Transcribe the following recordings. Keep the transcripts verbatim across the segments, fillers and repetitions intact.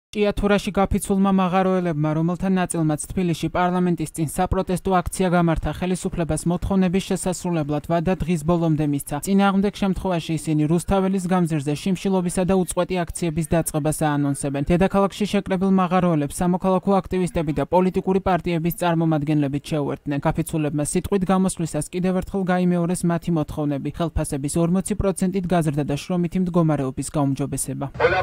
ჭიათურაში გაფიცულმა მაღაროელებმა, რომელთა ნაწილმაც თბილისში პარლამენტის წინ საპროტესტო აქცია გამართა, ხელისუფლებას მოთხოვნების შესასრულებლად ვადა დღის ბოლომდე მისცა. წინააღმდეგ შემთხვევაში ისინი რუსთაველის გამზირზე შიმშილობისა და უწყვეტი აქციების დაწყებას აანონსებენ. დედაქალაქში შეკრებილ მაღაროელებს სამოქალაქო აქტივისტები და პოლიტიკური პარტიების წარმომადგენლებით შეუერთდნენ. გაფიცულებმა სიტყვით გამოსვლისას კიდევ ერთხელ გაიმეორეს მათი მოთხოვნები, ხელფასების ორმოცი პროცენტით გაზრდა და შრომითი მდგომარეობის გაუმჯობესება.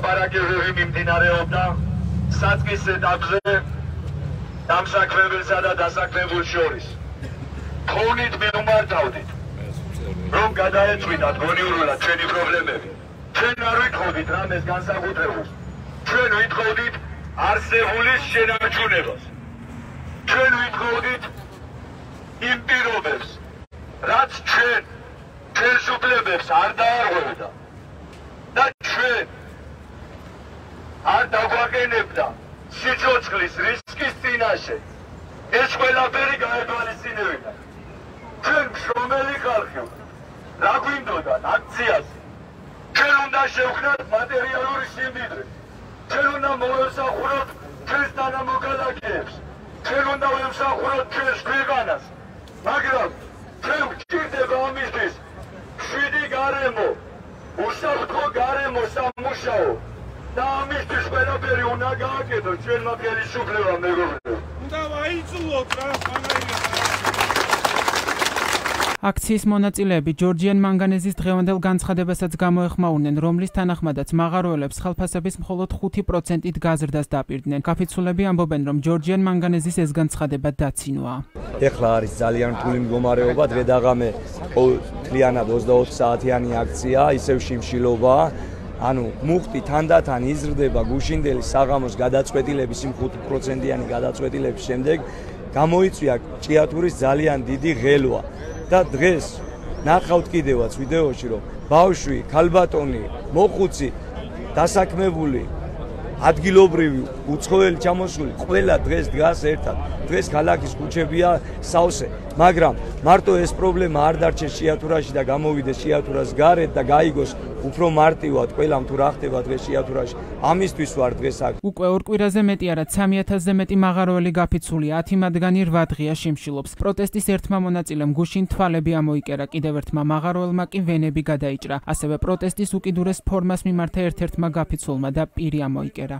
საწყის ეტაპზე დამსაქმებელსა და დასაქმებულ შორის თხოვნით მიუმართავდით, რომ გადაეწვიდათ გონიურულად ჩვენი პრობლემები. ჩვენ არ ვითხოვდით რამეს განსაკუთრებულს, ჩვენ ვითხოვდით არსებულის შენარჩუნებას. ჩვენ ვითხოვდით იმ პირობებს, რაც ჩვენ ჩვენს უფლებებს არ დაარღვევდა და ჩვენ არ დაგვაყენებდა სიცოცხლის რისკის წინაშე. ეს ყველაფერი გაეთვალისწინებინა. ჩვენ მშრომელი ხალხი ვართ. რა გვინდოდათ აქციაზე? ჩვენ უნდა შევხნათ მატერიალური სიმდიდრე. ჩვენ უნდა მოვემსახუროთ ჩვენს თანამოქალაქეებს. ჩვენ უნდა ვემსახუროთ ჩვენს ქვეყანას. მაგრამ ჩვენ გვჭირდება ამისთვის მშვიდი გარემო, უსაფრთხო გარემო სამუშაო. და ამისთვის ყველაფერი უნდა გააკეთოთ ჩვენმა ხელისუფლებამ, მეგობრებო. უნდა ვაიწულოთ რა ხანაირად. აქციის მონაწილეები ჯორჯიან მანგანეზის დღევანდელ განცხადებასაც გამოეხმაურნენ, რომლის თანახმადაც მაღაროელებს ხელფასების მხოლოდ ხუთი პროცენტით გაზრდას დაპირდნენ. გაფიცულები ამბობენ, რომ ჯორჯიან მანგანეზის ეს განცხადება დაცინოა. ეხლა არის ძალიან რთული მდგომარეობა, დღე და ღამე მთლიანად ოცდაოთხ საათიანი აქცია, ისევ შიმშილობა. ანუ მუხტი თანდათან იზრდება გუშინდელი საღამოს გადაწყვეტილების იმ ხუთი პროცენტიანი გადაწყვეტილების შემდეგ გამოიწვია ჭიათურის ძალიან დიდი ღელვა და დღეს ნახავთ კიდევაც ვიდეოში, რომ ბავშვი, ქალბატონი, მოხუცი, დასაქმებული, ადგილობრივი, უცხოელი ჩამოსული ყველა დღეს დგას ერთად. დღეს ქალაქის ქუჩებია სავსე, მაგრამ მარტო ეს პრობლემა არ დარჩეს ჭიათურაში და გამოვიდეს ჭიათურას გარეთ და გაიგოს უფრო მარტივად ყველამ თუ რა ხდება დღეს ჭიათურაში. ამისთვის ვარ დღეს აქ. უკვე ორ კვირაზე მეტი არა, სამი ათასზე მეტი მაღაროელი გაფიცულია, ათი მათგანი რვა დღეა შიმშილობს. პროტესტის ერთმა მონაწილემ გუშინ თვალები ამოიკერა, კიდევ ერთმა მაღაროელმა კი ვენები გადაიჭრა. ასევე პროტესტის უკიდურეს ფორმას მიმართა ერთ-ერთმა გაფიცულმა და პირი ამოიკერა.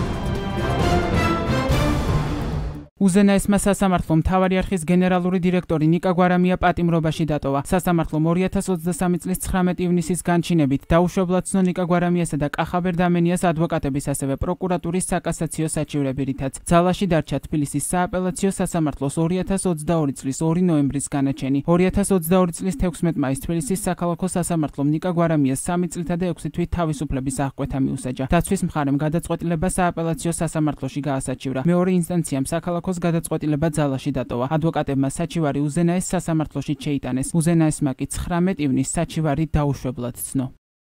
უზენაესმა სასამართლომ მთავარი არხის გენერალური დირექტორი ნიკა გვარამია პატიმრობაში დატოვა. სასამართლომ ორი ათას ოცდასამი წლის ცხრამეტი ივნისის განჩინებით დაუშვებლად ცნო ნიკა გვარამიასა და კახაბერ დამენიას ადვოკატების, ასევე პროკურატურის საკასაციო საჩივრები, რითაც ძალაში დარჩა თბილისის სააპელაციო სასამართლოს ორი ათას ოცდაორი წლის ორი ნოემბრის განაჩენი. ორი ათას ოცდაორი წლის თექვსმეტ მაისს თბილისის საქალაქო სასამართლომ ნიკა გვარამიას სამი წლითა და ექვსი თვით თავისუფლების აღკვეთა მიუსაჯა. დაცვის მხარემ გადაწყვეტილება სააპელაციო სასამართლოში გაასაჩივრა. მეორე ინსტანციამ საქალაქო გადაწყვეტილება ძალაში დატოვა. ადვოკატებმა საჩივარი უზენაეს სასამართლოში შეიტანეს. უზენაესმა კი ცხრამეტ ივნისს საჩივარი დაუშვებლად ცნო.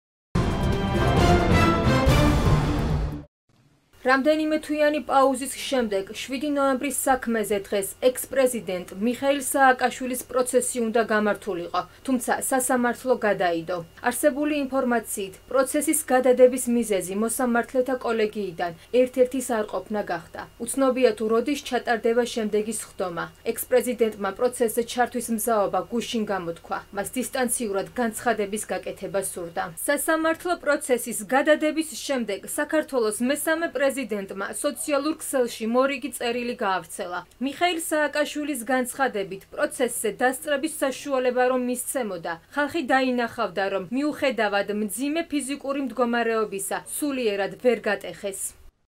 რამდენიმე თვიანი პაუზის შემდეგ შვიდი ნოემბრის საქმეზე დღეს ექს-პრეზიდენტ მიხეილ სააკაშვილის პროცესი უნდა გამართულიყო, თუმცა სასამართლო გადაიდო. არსებული ინფორმაციით, პროცესის გადადების მიზეზი მოსამართლეთა კოლეგიიდან ერთ-ერთი სარყოფნა გახდა. უცნობია თუ როდის ჩატარდება შემდეგი სხდომა. ექს-პრეზიდენტმა პროცესზე ჩართვის მზაობა გუშინ გამოთქვა. მას დისტანციურად განცხადების გაკეთება სურდა. სასამართლო პროცესის გადადების შემდეგ საქართველოს მესამე პრეზიდენტმა სოციალურ ქსელში მორიგი წერილი გაავრცელა. მიხეილ სააკაშვილის განცხადებით, პროცესზე დასწრების საშუალება რომ მისცემოდა, ხალხი დაინახავდა, რომ მიუხედავად მძიმე ფიზიკური მდგომარეობისა, სულიერად ვერ გატეხეს.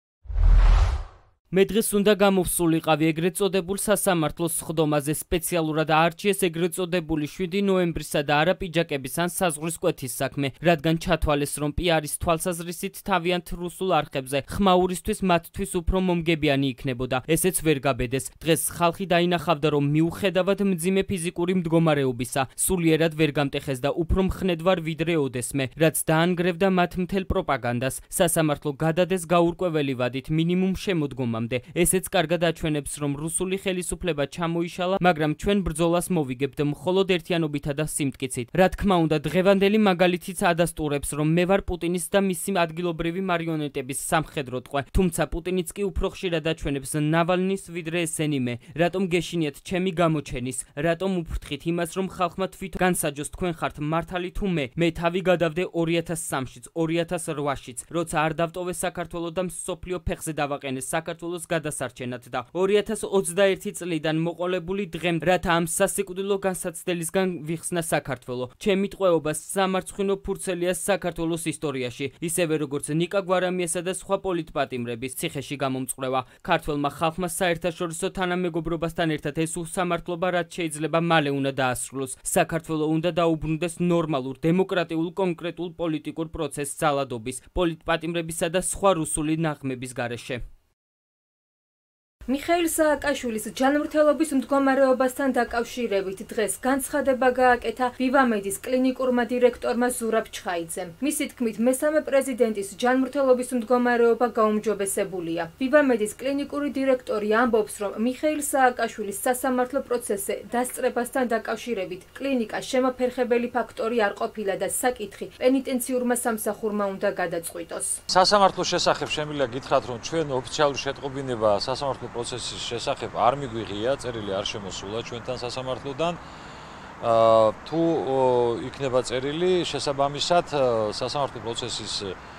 მე დღეს უნდა გამოვსულიყავი ეგრეთ წოდებულ სასამართლოს სხდომაზე, სპეციალურად აარჩიეს ეგრეთ წოდებული შვიდი ნოემბრისა და არაპიჯაკების ან საზღვრის კვეთის საქმე, რადგან ჩათვალეს, რომ პიარის თვალსაზრისით თავიანთ რუსულ არხებზე ხმაურისთვის მათთვის უფრო მომგებიანი იქნებოდა. ესეც ვერ გაბედეს. დღეს ხალხი დაინახავდა, რომ მიუხედავად მძიმე ფიზიკური მდგომარეობისა, სულიერად ვერ გამტეხეს და უფრო მხნედ ვარ ვიდრე ოდესმე, რაც დაანგრევდა მათ მთელ პროპაგანდას. სასამართლო გადადეს გაურკვეველი ვადით მინიმუმ შემოდგომა ხომამდე. ესეც კარგად აჩვენებს, რომ რუსული ხელისუფლება ჩამოიშალა, მაგრამ ჩვენ ბრძოლას მოვიგებთ მხოლოდ ერთიანობითა და სიმტკიცით. რა თქმა უნდა, დღევანდელი მაგალითიც ადასტურებს, რომ მე ვარ პუტინის და მისი ადგილობრივი მარიონეტების სამხედრო ტყვე. თუმცა პუტინიც კი უფრო ხშირად აჩვენებს ნავალნის ვიდრე ესენი მე. რატომ გეშინიათ ჩემი გამოჩენის? რატომ უფრთხით იმას, რომ ხალხმა თვითონ განსაჯოს თქვენ ხართ მართალი თუ მე? მე თავი გადავდე ორი ათას სამშიც, ორი ათას რვაშიც, როცა არ დავტოვე საქართველოს და მსოფლიო ფეხზე დავაყენეს საქართველოს გადასარჩენად და ორი ათას ოცდაერთი წლიდან მოყოლებული დღემ, რათა ამ სასიკვდილო განსაცდელისგან ვიხსნა საქართველო. ჩემი ტყვეობა სამარცხვინო ფურცელია საქართველოს ისტორიაში, ისევე როგორც ნიკა გვარამიესა და სხვა პოლიტპატიმრების ციხეში გამომწყვეტა. ქართველმა ხალხმა საერთაშორისო თანამეგობრობასთან ერთად ეს უსამართლობა რაც შეიძლება მალე უნდა დაასრულოს. საქართველო უნდა დაუბრუნდეს ნორმალურ, დემოკრატიულ, კონკრეტულ პოლიტიკურ პროცესს ძალადობის, პოლიტპატიმრებისა და სხვა რუსული ნაღმების გარეშე. მიხეილ სააკაშვილის ჯანმრთელობის მდგომარეობასთან დაკავშირებით დღეს განცხადება გააკეთა ვივამედის კლინიკურმა დირექტორმა ზურაბ ჩხაიძემ. მისი თქმით, მესამე პრეზიდენტის ჯანმრთელობის მდგომარეობა გაუმჯობესებულია. ვივამედის კლინიკური დირექტორი ამბობს, რომ მიხეილ სააკაშვილის სასამართლო პროცესზე დასწრებასთან დაკავშირებით კლინიკა შემოფერხებელი ფაქტორი არ ყოფილა და საკითხი პენიტენციურმა სამსახურმა უნდა გადაწყვიტოს. სასამართლოს შესახებ შემიძლია გითხრათ, რომ ჩვენ ოფიციალური შეტყობინება სასამართლო პროცესის შესახებ არ მიგვიღია, წერილი არ შემოსულა ჩვენთან სასამართლოდან. თუ იქნება წერილი, შესაბამისად სასამართლო პროცესის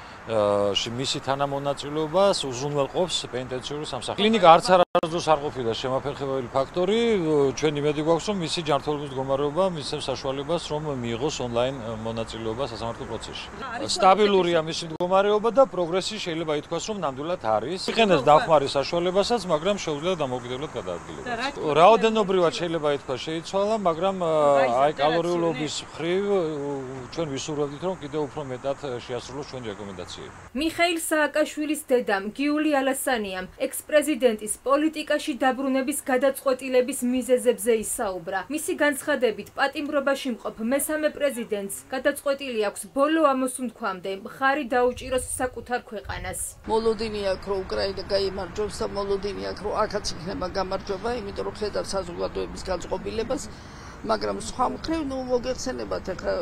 მისი თანამონაწილეობას უზრუნველყოფს პენიტენციური სამსახური. კლინიკა არც არასდროს არ ყოფილა შემოფერხებელი ფაქტორი, ჩვენ იმედი გვაქვს, რომ მისი ჯანმრთელობის მდგომარეობა მისცემს საშუალებას, რომ მიიღოს ონლაინ მონაწილეობა სასამართლო პროცესში. სტაბილურია მისი მდგომარეობა და პროგრესი შეიძლება ითქვას, რომ ნამდვილად არის. იყენებს დახმარის საშუალებასაც, მაგრამ შეუძლია დამოუკიდებლად გადაადგილებას. რაოდენობრივად შეიძლება ითქვას შეიცვალა, მაგრამ აი კალორიულობის მხრივ ჩვენ ვისურვებდით, რომ კიდევ უფრო მეტად შეასრულოს ჩვენი რეკომენდაციები. მიხეილ სააკაშვილის დედამ გიული ალასანიამ ექს-პრეზიდენტის პოლიტიკაში დაბრუნების გადაწყვეტილების მიზეზებზე ისაუბრა. მისი განცხადებით, პატიმრობაში მყოფ მესამე პრეზიდენტს გადაწყვეტილი აქვს ბოლო ამოსუნთქვამდე მხარი დაუჭიროს საკუთარ ქვეყანას. მოლოდინი აქვს, რომ უკრაინა გაიმარჯვებს და მოლოდინი აქვს, რომ აქაც იქნება გამარჯვება, იმიტომ რომ ხედავს საზოგადოების განწყობილებას, მაგრამ სხვა მხრივ, ნუ მოგეხსენებათ ახლა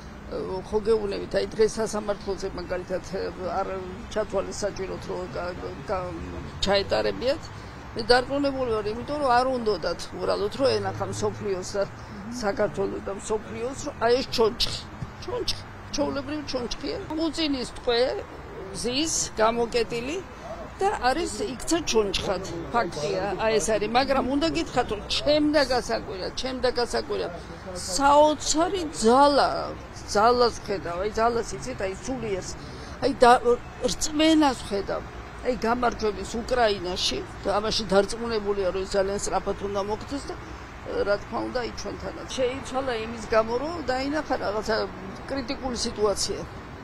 ხო გეუბნებით, აი დღეს სასამართლოზე მაგალითად არ ჩათვალეს საჭიროდ რომ ჩაეტარებიათ. მე დარწმუნებული ვარ, იმიტომ რომ არ უნდათ უბრალოდ რომ ენახა მსოფლიოს და საქართველოს და მსოფლიოს, რომ აი ეს ჩონჩხი, ჩონჩხი, ჩაოლებრივი ჩონჩხია. პუტინის ტყვე ზის გამოკეტილი და არის იქცა ჩონჩხად. ფაქტია, აი ეს არის, მაგრამ უნდა გითხრათ, რომ ჩემდა გასაკვირად, ჩემდა გასაკვირად საოცარი ძალა ძალას ხედავ, აი ძალას იცით, აი სულიერს, აი რწმენას ხედავ, აი გამარჯვების უკრაინაში და ამაში დარწმუნებულია, რომ ძალიან სწრაფად უნდა მოხდეს და რა თქმა უნდა, აი ჩვენთანაც. შეიცვალა იმის გამო, რომ დაინახა რაღაცა კრიტიკული სიტუაცია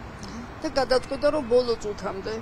და გადაწყვეტა, რომ ბოლო წუთამდე,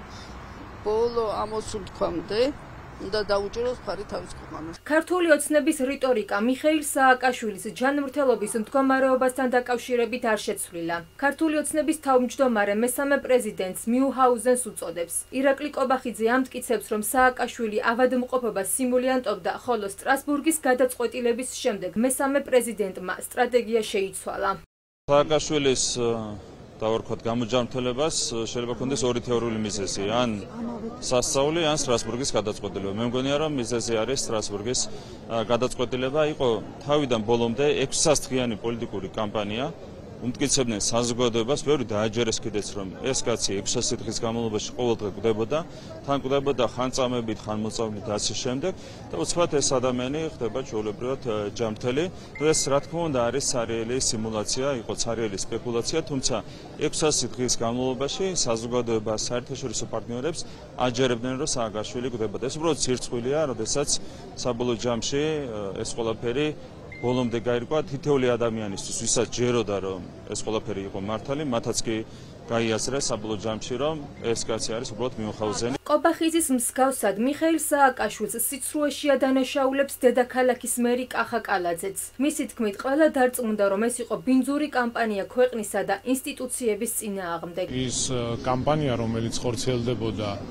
ბოლო ამოსუნთქვამდე უნდა დაუჭიროს მხარი თავის ქვეყანას. ქართული ოცნების რიტორიკა მიხეილ სააკაშვილის ჯანმრთელობის მდგომარეობასთან დაკავშირებით არ შეცვლილა. ქართული ოცნების თავმჯდომარე მესამე პრეზიდენტს მიუჰაუზენს უწოდებს. ირაკლი კობახიძე ამტკიცებს, რომ სააკაშვილი ავადმყოფობას სიმულიანტობდა, ხოლო სტრასბურგის გადაწყვეტილების შემდეგ მესამე პრეზიდენტმა სტრატეგია შეიცვალა. სააკაშვილის დავარქვათ გამოჯანმრთელებას შეიძლება ქონდეს ორი თეორიული მიზეზი, ან სასწაული, ან სტრასბურგის გადაწყვეტილება. მე მგონია, რომ მიზეზი არის სტრასბურგის გადაწყვეტილება. იყო თავიდან ბოლომდე ექვსი სასწრიანი პოლიტიკური კამპანია. უმტკიცებდნენ საზოგადოებას, ბევრი დააჯერეს კიდეც, რომ ეს კაცი ექვსი დღის განმავლობაში ყოველდღე კვდებოდა, თან კვდებოდა ხან წამებით, ხან მოწამებით და ასე შემდეგ. და უცბად ეს ადამიანი ხდება ჩვეულებრივად ჯანმრთელი. ეს რა თქმა უნდა არის ცარიელი სიმულაცია, იყო ცარიელი სპეკულაცია, თუმცა ექვსი დღის განმავლობაში საზოგადოება საერთაშორისო პარტნიორებს აჯერებდნენ, რომ სააკაშვილი კვდებოდა. ეს უბრალოდ სირცხვილია, როდესაც საბოლოო ჯამში ეს ყველაფერი ბოლომდე გაირკვა თითოეული ადამიანისთვის, ვისაც ჯეროდა, რომ ეს ყველაფერი იყო მართალი, მათაც კი გაიაზრეს საბოლოო ჯამში, რომ ეს კაცი არის უბრალოდ მიუნხაუზენი. კობახიძის მსგავსად მიხეილ სააკაშვილს სიცრუეში ადანაშაულებს დედაქალაქის მერი კახა კალაძეც. მისი თქმით, ყველა დარწმუნდა, რომ ეს იყო ბინძური კამპანია ქვეყნისა და ინსტიტუციების წინააღმდეგ. ის კამპანია, რომელიც ხორციელდებოდა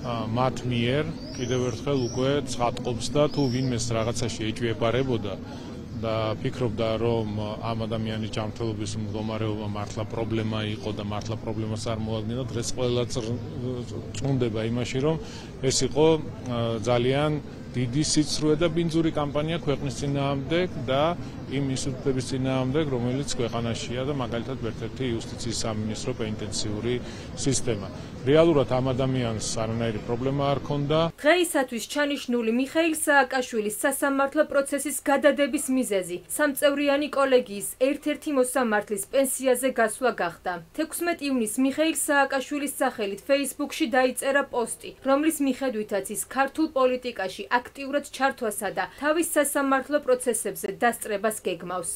მათ მიერ კიდევ ერთხელ უკვე ცხადყოფს და თუ ვინმეს რაღაცაში ეჭვიებარებოდა და ფიქრობდა რომ ამ ადამიანის ჯანმრთელობის მდგომარეობა მართლა პრობლემა იყო და მართლა პრობლემას არ მოადგენდა, დღეს ყველა წუნდება იმაში რომ ეს იყო ძალიან დიდი სიცრუე და ბინძური კამპანია ქვეყნის წინააღმდეგ და იმ ინსტიტუტების წინააღმდეგ, რომელიც ქვეყანაშია და მაგალითად ერთ-ერთი იუსტიციის სამინისტრო პენიტენციური სისტემა. რეალურად ამ ადამიანს არანაირი პრობლემა არ ჰქონდა. დღეისათვის ჩანიშნული მიხეილ სააკაშვილის სასამართლო პროცესის გადადების მიზეზი სამწევრიანი კოლეგიის ერთ-ერთი მოსამართლის პენსიაზე გასვლა გახდა. თექვსმეტ ივნისს მიხეილ სააკაშვილის სახელით Facebook-ში დაიწერა პოსტი, რომლის მიხედვითაც ის ქართულ პოლიტიკაში აქტიურად ჩართვასა და თავის სასამართლო პროცესებზე დასწრებას გეგმავს.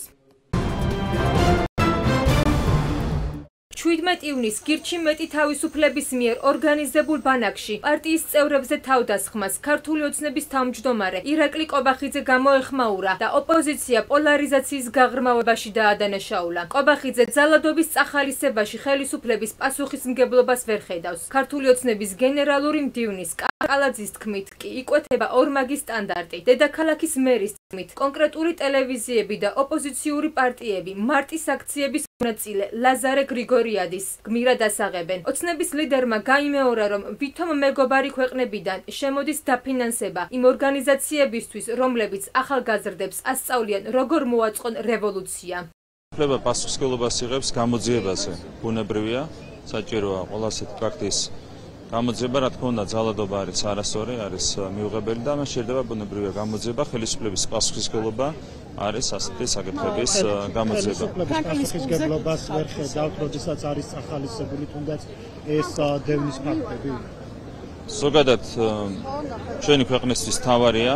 შვიდმეტ ივნისს გირჩი მეტი თავისუფლების მიერ ორგანიზებულ ბანაკში პარტიის წევრებზე თავდასხმას ქართული ოცნების თავმჯდომარე ირაკლი ყობახიძე გამოეხმაურა და ოპოზიცია პოლარიზაციის გაღრმავებაში დაადანაშაულა. ყობახიძე ძალადობის წახალისებაში ხელისუფლების პასუხისმგებლობას ვერ ხედავს. ქართული ოცნების გენერალური მდივნის კალაძის თქმით კი იკვეთება ორმაგი სტანდარტი. დედაქალაქის მერის თქმით კონკრეტული ტელევიზიები და ოპოზიციური პარტიები მარტის აქციების მონაწილე ლაზარე გრიგორიადის გმირად ასაღებენ. ოცნების ლიდერმა გაიმეორა, რომ ვითომ მეგობარი ქვეყნებიდან შემოდის დაფინანსება იმ ორგანიზაციებისთვის, რომლებიც ახალგაზრდებს ასწავლიან, როგორ მოაწყონ რევოლუცია. უფლება პასუხისმგებლობას იღებს გამოძიებაზე. ბუნებრივია, საჭიროა ყველა ასეთი ფაქტის გამოძიება, რა თქმა უნდა, ძალადობა არის არასწორი, არის მიუღებელი და ამას შეიძლება ბუნებრივია გამოძიება, ხელისუფლების პასუხისმგებლობა არის ასეთი საკითხების გამოძიება. პასუხისმგებლობას ვერ ხედავთ, როდესაც არის ახალისებული თუნდაც ეს დევნის ფაქტები. ზოგადად ჩვენი ქვეყნისთვის თავარია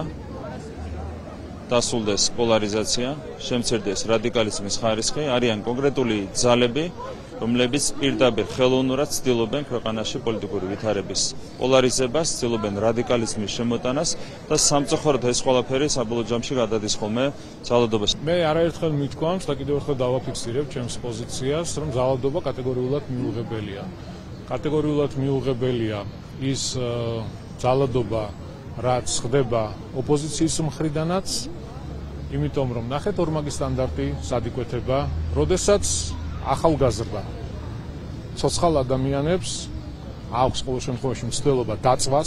დასრულდეს პოლარიზაცია, შემცირდეს რადიკალიზმის ხარისხი, არიან კონკრეტული ძალები, რომლებიც პირდაპირ ხელოვნურად ცდილობენ ქვეყანაში პოლიტიკური ვითარების პოლარიზებას, ცდილობენ რადიკალიზმის შემოტანას და სამწუხაროდ ეს ყველაფერი საბოლოო ჯამში გადადის ხოლმე ძალადობაში. მე არაერთხელ მithქვამს და კიდევ ერთხელ დავაფიქსირებ ჩემს პოზიციას, რომ ძალადობა კატეგორიულად მიუღებელია. კატეგორიულად მიუღებელია ის ძალადობა, რაც ხდება ოპოზიციის მხრიდანაც, იმიტომ რომ ნახეთ ორმაგი სტანდარტი სად იკვეთება, როდესაც ახალგაზრდა ცოცხალ ადამიანებს აქვს ყოველ შემთხვევაში მცდელობა დაწვას,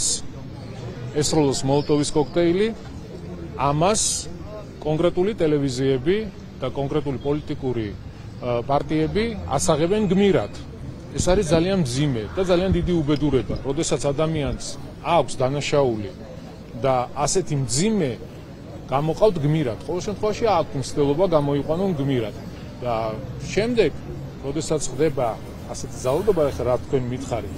ესროლოს მოლოტოვის კოქტეილი, ამას კონკრეტული ტელევიზიები და კონკრეტული პოლიტიკური პარტიები ასაღებენ გმირად. ეს არის ძალიან მძიმე და ძალიან დიდი უბედურება, როდესაც ადამიანს აქვს დანაშაული და ასეთი მძიმე გამოყავთ გმირად. ყოველ შემთხვევაში აქვს მცდელობა გამოიყვანონ გმირად. და შემდეგ, როდესაც ხდება ასეთი ძალადობა, ახლა რა თქვენ მითხარით.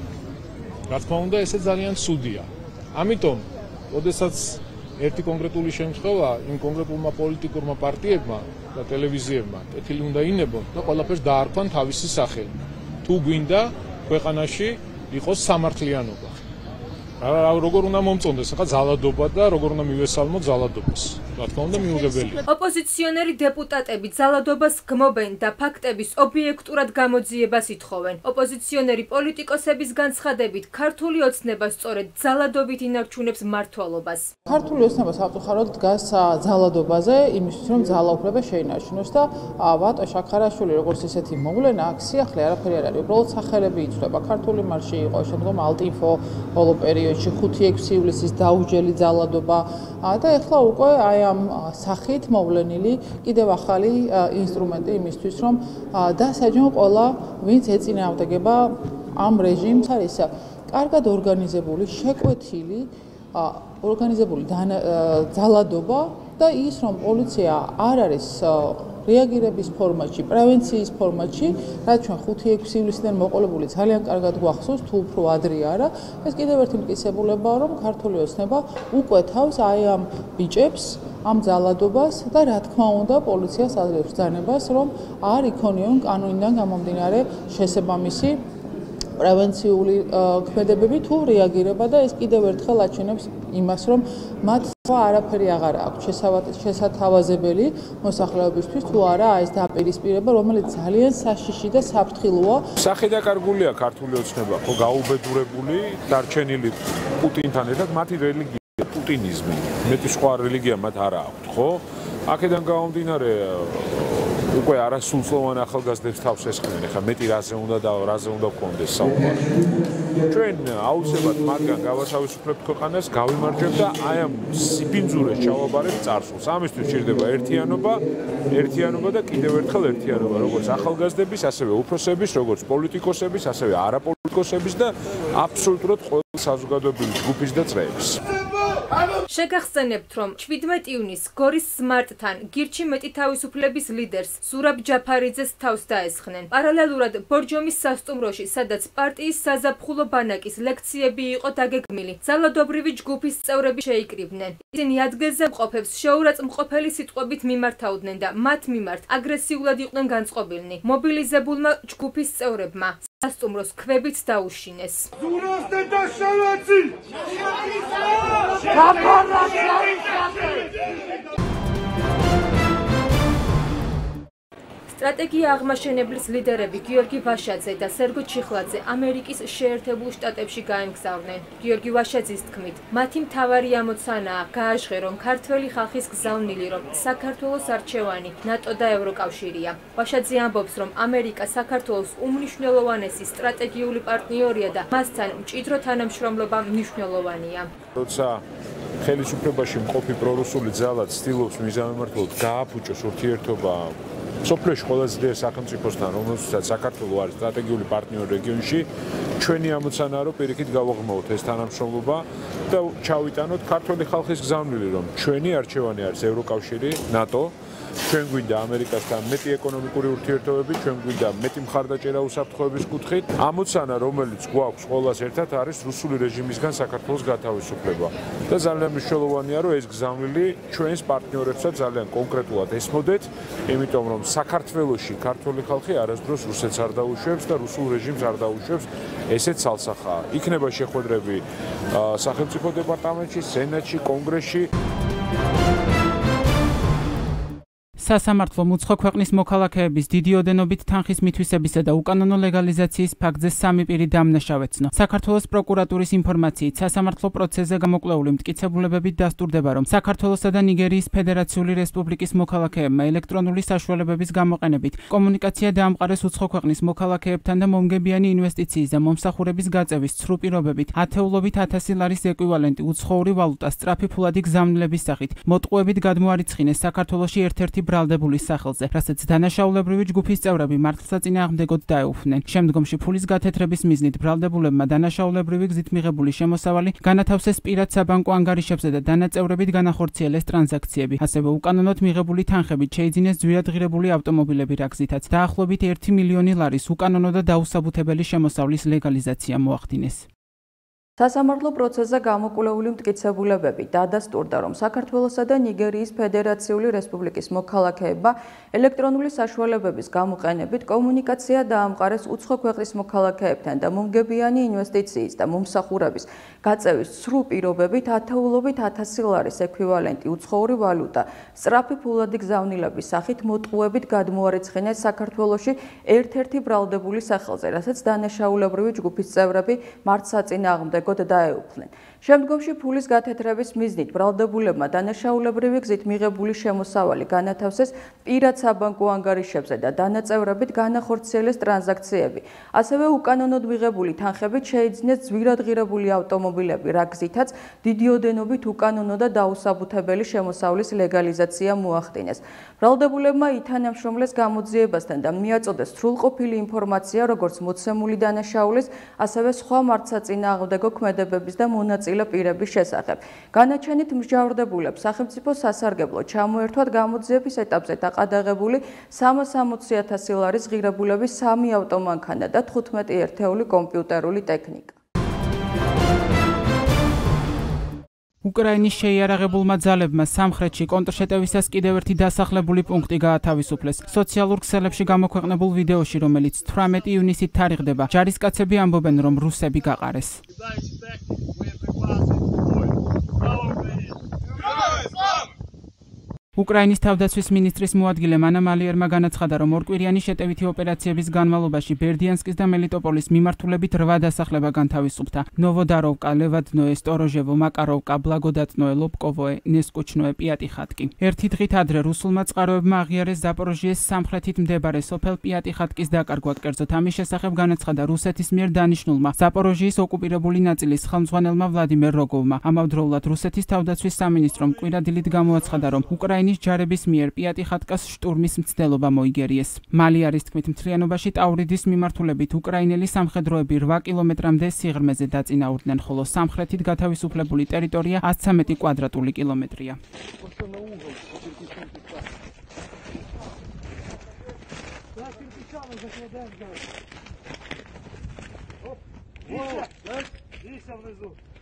რა თქმა უნდა, ესე ძალიან ცუდია. ამიტომ, როდესაც ერთი კონკრეტული შემთხვევა იმ კონკრეტულმა პოლიტიკურმა პარტიებმა და ტელევიზიებმა კეთილი უნდა ინებონ და ყველაფერს დაარქვან თავისი სახელი. თუ გვინდა ქვეყანაში იყოს სამართლიანობა. როგორ უნდა მომწონდეს ახლა ძალადობა და როგორ უნდა მივესალმოთ ძალადობას. რა თქმა უნდა, მიუღებელია. ოპოზიციონერი დეპუტატები ძალადობას გმობენ და ფაქტების ობიექტურად გამოძიებას ითხოვენ. ოპოზიციონერი პოლიტიკოსების განცხადებით, ქართული ოცნება სწორედ ძალადობით ინარჩუნებს მმართველობას. ქართული ოცნება სამწუხაროდ დგას ძალადობაზე, იმისთვის რომ ძალაუფლება შეინარჩუნოს და ვატო შაქარაშვილი როგორც ესეთი მოვლენა აქ სიახლე არაფერი არ არის, უბრალოდ სახელები იცვლება. ქართული მარში იყო, შემდგომ ალტინფო ბოლო პერიოდში ხუთი ექვსი ივლისის დაუჯელი ძალადობა და ეხლა უკვე აი ამ სახით მოვლენილი კიდევ ახალი ინსტრუმენტი იმისთვის, რომ დასაჯონ ყველა, ვინც ეწინააღმდეგება ამ რეჟიმს, არის კარგად ორგანიზებული, შეკვეთილი, ორგანიზებული ძალადობა და ის, რომ პოლიცია არ არის რეაგირების ფორმატში, პრევენციის ფორმატში, რაც ჩვენ ხუთი ექვსი ივლისიდან მოყოლებული ძალიან კარგად გვახსოვს, თუ უფრო ადრე არა, ეს კიდევ ერთი მტკიცებულებაა, რომ ქართული ოცნება უკვეთავს აი ამ ბიჭებს, ამ ძალადობას და რა თქმა უნდა, პოლიციას აძლევს ბრძანებას, რომ არ იქონიონ კანონიდან გამომდინარე შესაბამისი პრევენციული ქმედებები თუ რეაგირება და ეს კიდევ ერთხელ აჩვენებს იმას, რომ მათ სხვა არაფერი აღარ აქვს შესათავაზებელი მოსახლეობისთვის თუ არა ეს დაპირისპირება, რომელიც ძალიან საშიში და საფრთხილოა. სახე დაკარგულია ქართული ოცნება, ხო გაუბედურებული, დარჩენილი პუტინთან ერთად მათი რელიგია, პუტინიზმი. მეტი სხვა რელიგია მათ არ აქვს, ხო? აქედან გამომდინარე უკვე არასრულწლოვან ახალგაზრდებს თავს ესხმენ, ეხლა მეტი რაზე უნდა და რაზე უნდა გქონდეს საუბარი. ჩვენ აუცილებლად მათგან გავათავისუფლებთ ქვეყანას, გავიმარჯვებთ და აი ამ სიბინძურეს ჩავაბარებთ წარსულს. ამისთვის სჭირდება ერთიანობა, ერთიანობა და კიდევ ერთხელ ერთიანობა, როგორც ახალგაზრდების, ასევე უფროსების, როგორც პოლიტიკოსების, ასევე არაპოლიტიკოსების და აბსოლუტურად ყველა საზოგადოებრივი ჯგუფის და წრეების. შეგახსენებთ, რომ შვიდმეტი ივნისს გორის სმარტთან გირჩი მეტი თავისუფლების ლიდერს ზურაბ ჯაფარიძეს თავს დაესხნენ. პარალელურად ბორჯომის სასტუმროში, სადაც პარტიის საზაფხულო ბანაკის ლექციები იყო დაგეგმილი, ძალადობრივი ჯგუფის წევრები შეიკრიბნენ. ისინი ადგილზე მყოფებს შეურაცხმყოფელი სიტყვებით მიმართავდნენ და მათ მიმართ აგრესიულად იყვნენ განწყობილნი. მობილიზებულმა ჯგუფის წევრებმა სასტუმროს ქვებით დაუშინეს. სტრატეგია აღმაშენებლის ლიდერები გიორგი ვაშაძე და სერგო ჩიხლაძე ამერიკის შეერთებულ შტატებში გაემგზავრნენ. გიორგი ვაშაძის თქმით, მათი მთავარი ამოცანაა გააჟღერონ ქართველი ხალხის გზავნილი, რომ საქართველოს არჩევანი ნატო და ევროკავშირია. ვაშაძე ამბობს, რომ ამერიკა საქართველოს უმნიშვნელოვანესი სტრატეგიული პარტნიორია და მასთან მჭიდრო თანამშრომლობა მნიშვნელოვანია. როცა ხელისუფლებაში მყოფი პრორუსული ძალა ცდილობს მიზანმიმართულად გააფუჭოს ურთიერთობა სოფლიოში ყველაზე ძლიერ სახელმწიფოსთან, რომელსაც საქართველოს არის სტრატეგიული პარტნიორი რეგიონში, ჩვენი ამოცანაა, რომ პირიქით გავაღრმავოთ ეს თანამშრომლობა და ჩავიტანოთ ქართველი ხალხის გზავნილი, რომ ჩვენი არჩევანი არის ევროკავშირი, ნატო, ჩვენ გვინდა ამერიკასთან მეტი ეკონომიკური ურთიერთობები, ჩვენ გვინდა მეტი მხარდაჭერა უსაფრთხოების კუთხით. ამოცანა, რომელიც გვაქვს ყველას ერთად, არის რუსული რეჟიმისგან საქართველოს გათავისუფლება. და ძალიან მნიშვნელოვანია, რომ ეს გზავნილი ჩვენს პარტნიორებსაც ძალიან კონკრეტულად ესმოდეთ, იმიტომ რომ საქართველოში ქართული ხალხი არასდროს რუსეთს არ დაუშვებს და რუსულ რეჟიმს არ დაუშვებს, ესეც ცალსახაა. იქნება შეხვედრები სახელმწიფო დეპარტამენტში, სენატში, კონგრესში. სასამართლო მუცხოვ ქვეყნის მოქალაქეების დიდი ოდენობით თანხის მითვისებისა და უკანონო ლეგალიზაციის ფაქტზე სამი პირი დამნაშავეცნო. საქართველოს პროკურატურის ინფორმაციით, სასამართლო პროცესზე გამოკვლეული მტკიცებულებებით დასტურდება, რომ საქართველოსა და ნიგერიის ფედერაციული რესპუბლიკის მოქალაქეებმა ელექტრონული საშუალებების გამოყენებით კომუნიკაცია დაამყარეს უცხო ქვეყნის მოქალაქეებთან და მომგებიანი ინვესტიციის და მომსახურების გაწევის ცრუ პირობებით ათეულობით ათასი ლარის ეკვივალენტი უცხოური ვალუტა სწრაფი ფულადი გზავნილების სახით მოტყუებით გადმოარიცხინეს საქართველოში ერთ-ერთი ბრალდებულის სახელზე, რასაც დანაშაულებრივი ჯგუფის წევრები მართლსაწინააღმდეგოდ დაეუფლნენ. შემდგომში ფულის გათეთრების მიზნით ბრალდებულებმა დანაშაულებრივი გზით მიღებული შემოსავალი განათავსეს პირად საბანკო ანგარიშებზე და დანაწევრებით განახორციელეს ტრანზაქციები. ასევე უკანონოდ მიღებული თანხებით შეიძინეს ძვირად ღირებული ავტომობილები, რა გზითაც დაახლოებით ერთი მილიონი ლარის უკანონო და დაუსაბუთებელი შემოსავლის ლეგალიზაცია მოახდინეს. სასამართლო პროცესზე გამოკვლეული მტკიცებულებები დადასტურდა, რომ საქართველოსა და ნიგერიის ფედერაციული რესპუბლიკის მოქალაქეებმა ელექტრონული საშუალებების გამოყენებით კომუნიკაცია დაამყარეს უცხო ქვეყნის მოქალაქეებთან და მომგებიანი ინვესტიციის და მომსახურების გაწევის ცრუ პირობებით ათეულობით ათასი ლარის ეკვივალენტი უცხოური ვალუტა სწრაფი ფულადი გზავნილების სახით მოტყუებით გადმოარიცხინეს საქართველოში ერთ-ერთი ბრალდებული სახელზე, რასაც დანაშაულებრივი ჯგუფის წევრები მართლსაწინააღმდეგოდ დაეუფლნენ. შემდგომში ფულის გათეთრების მიზნით ბრალდებულებმა დანაშაულებრივი გზით მიღებული შემოსავალი განათავსეს პირად საბანკო ანგარიშებზე და დანაწევრებით განახორციელეს ტრანზაქციები. ასევე უკანონოდ მიღებული თანხებით შეიძინეს ძვირად ღირებული ავტომობილები, რა გზითაც დიდი ოდენობით უკანონო და დაუსაბუთებელი შემოსავლის ლეგალიზაცია მოახდინეს. ბრალდებულებმა ითანამშრომლეს გამოძიებასთან და მიაწოდეს სრულყოფილი ინფორმაცია, როგორც მოცემული დანაშაულის, ასევე სხვა მართლსაწინააღმდეგო ქმედებების და მონაწილე პირების შესახებ. განაჩენით მსჯავრდებულებს სახელმწიფო სასარგებლო ჩამოერთვათ გამოძიების ეტაპზე დაყადაღებული სამას ოცდაათი ათასი ლარის ღირებულების სამი ავტომანქანა და თხუთმეტი ერთეული კომპიუტერული ტექნიკა. უკრაინის შეიარაღებულმა ძალებმა სამხრეთში კონტრშეტევისას კიდევ ერთი დასახლებული პუნქტი გაათავისუფლეს. სოციალურ ქსელებში გამოქვეყნებულ ვიდეოში, რომელიც თვრამეტი ივნისით თარიღდება, ჯარისკაცები ამბობენ, რომ რუსები გაყარეს. უკრაინის თავდაცვის მინისტრის მოადგილე მანა მალიერმა განაცხადა, რომ ორკვირიანი შეტევითი ოპერაციების განმავლობაში ბერდიანსკის და მელიტოპოლის მიმართულებით რვა დასახლება განთავისუფლდა. ნოვოდაროვკა, ლევადნოე, სტოროჟევო, მაკაროვკა, ბლაგოდატნოე, ლოპკოვოე, ნესკუჩნოე, პიატიხატკი. ერთი დღით ადრე რუსულმა წყაროებმა აღიარეს ზაპოროჟიეს სამხრეთით მდებარე სოფელ პიატიხატკის დაკარგვა. კერძოდ ამის შესახებ განაცხადა რუსეთის მიერ დანიშნულმა ზაპოროჟიის ოკუპირებული ნაწილის ხელმძღვანელმა ვლადიმერ როგოვმა. ამავდროულად რუსეთის თავდაცვის სამინისტრომ კვირადილით გამოაცხადა, რომ უკრაინის ჯარების მიერ პიატიხატკას შტურმის მცდელობა მოიგერიეს. მალიარის თქმით, მთლიანობაში ტავრიდის მიმართულებით უკრაინელი სამხედროები რვა კილომეტრამდე სიღრმეზე დაწინაურდნენ, ხოლო სამხრეთით გათავისუფლებული ტერიტორია ათს ცხრამეტი კვადრატული კილომეტრია. Здесь внизу.